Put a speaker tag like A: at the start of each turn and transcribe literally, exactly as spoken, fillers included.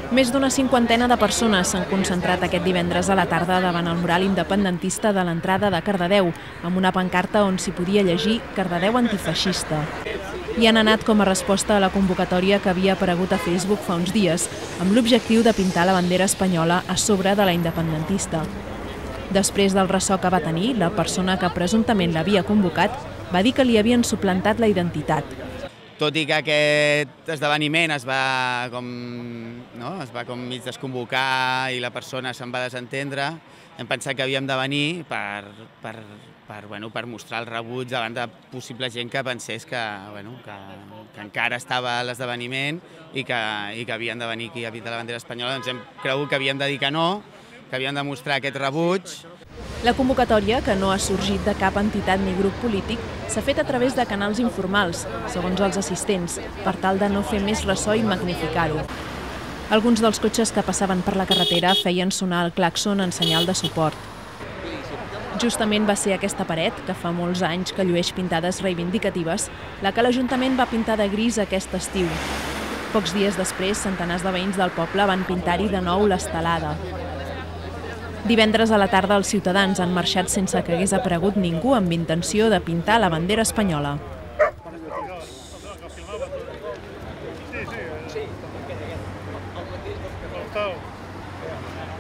A: Més d'una cinquantena de persones s'han concentrat aquest divendres a la tarda davant el mural independentista de l'entrada de Cardedeu, amb una pancarta on s'hi podia llegir Cardedeu antifeixista. I han anat com a resposta a la convocatòria que havia aparegut a Facebook fa uns dies, amb l'objectiu de pintar la bandera espanyola a sobre de la independentista. Després del ressò que va tenir, la persona que presumptament l'havia convocat va dir que li havien suplantat la identitat.
B: Tot i que aquest esdeveniment es va com, no? es va com mig desconvocar i la persona se'n va desentendre, hem pensat que havíem de venir per, per, per, bueno, per mostrar el rebuig davant de possible gent que pensés que, bueno, que, que encara estava a l'esdeveniment i que, i que havien de venir aquí a pintar la bandera espanyola. Doncs hem cregut que havíem de dir que no, que havíem de mostrar aquest rebuig.
A: La convocatòria, que no ha sorgit de cap entitat ni grup polític, s'ha fet a través de canals informals, segons els assistents, per tal de no fer més ressò i magnificar-ho. Alguns dels cotxes que passaven per la carretera feien sonar el clàxon en senyal de suport. Justament va ser aquesta paret, que fa molts anys que llueix pintades reivindicatives, la que l'Ajuntament va pintar de gris aquest estiu. Pocs dies després, centenars de veïns del poble van pintar-hi de nou l'estelada. Divendres a la tarda els ciutadans han marxat sense que hagués aparegut ningú amb intenció de pintar la bandera espanyola.
C: Sí, sí.